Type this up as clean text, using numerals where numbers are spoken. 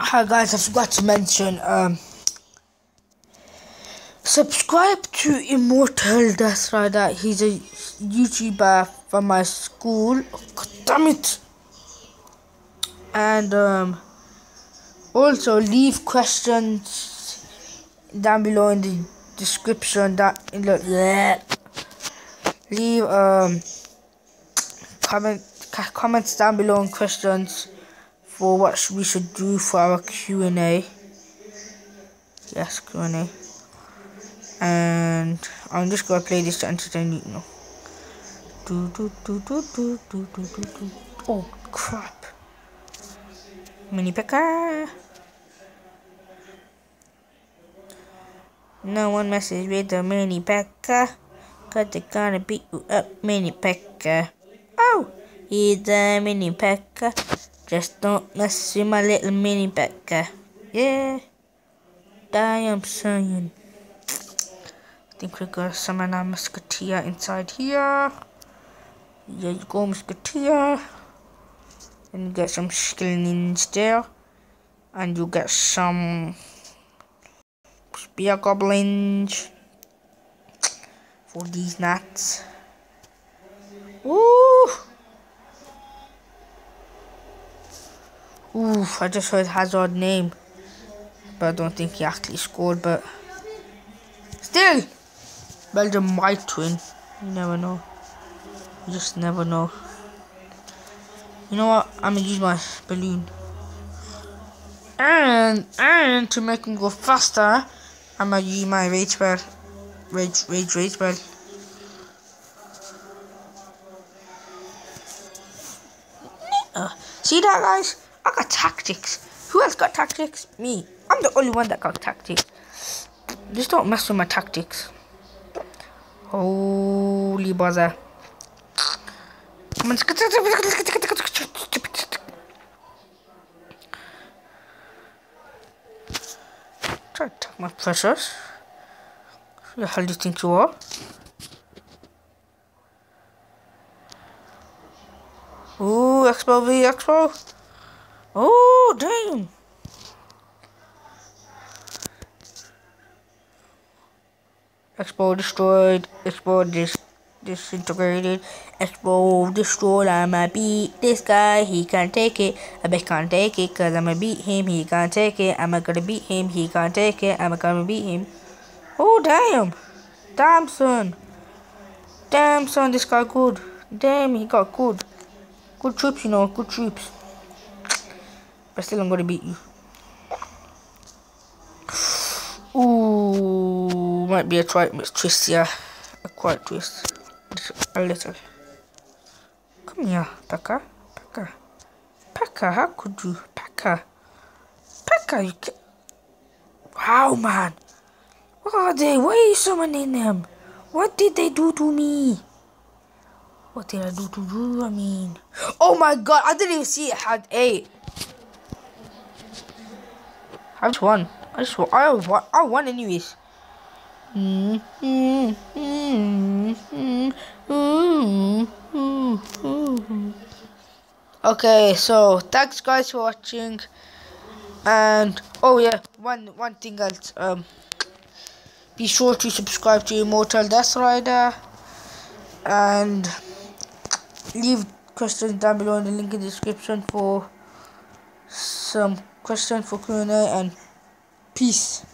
Hi guys, I forgot to mention, subscribe to Immortal Death Rider. He's a YouTuber from my school. God damn it! And also leave questions down below in the description. Leave comments down below and questions for what we should do for our Q&A. Yes, Q&A. And I'm just gonna play this to entertain you. Oh crap! Mini P.E.K.K.A. No one messes with the Mini P.E.K.K.A. Cause they're gonna beat you up, Mini P.E.K.K.A. Oh, he's a Mini P.E.K.K.A. Just don't mess with my little Mini P.E.K.K.A. Yeah, damn son. I think we're gonna summon our Musketeer inside here. There you go, Musketeer. And you get some skillings there. And you get some spear goblins for these nuts. Woo! Oof, I just heard Hazard's name. But I don't think he actually scored, but still! Belgium might win. You never know. You just never know. You know what? I'm gonna use my balloon. And to make him go faster, I'm gonna use my rage spell. Rage spell. See that, guys? I got tactics. Who else got tactics? Me. I'm the only one that got tactics. Just don't mess with my tactics. Holy buzzer. Come on. Try to attack my precious. Who the hell do you think you are? Ooh, Expo v Expo. Oh, damn. Expo destroyed. Expo disintegrated. Expo destroyed. I'ma beat this guy. He can't take it. I bet can't take it. Cause I'ma beat him. He can't take it. I'm gonna beat him. He can't take it. I'm gonna beat him. Oh, damn. Damn, son. Damn, son. This guy good. Damn, he got good. Good troops, you know. Good troops. But still, I'm gonna beat you. Ooh, might be a twist here. A quiet twist. A little. Come here, P.E.K.K.A. P.E.K.K.A. P.E.K.K.A, how could you? P.E.K.K.A. P.E.K.K.A, you can't. Wow, man. What are they? Why are you summoning them? What did they do to me? What did I do to you? I mean. Oh my god, I didn't even see it had 8. I just won. I won anyways. Okay, so thanks guys for watching. And oh yeah, one thing else. Be sure to subscribe to Immortal Death Rider and leave questions down below in the link in the description for some questions for Q&A, and peace.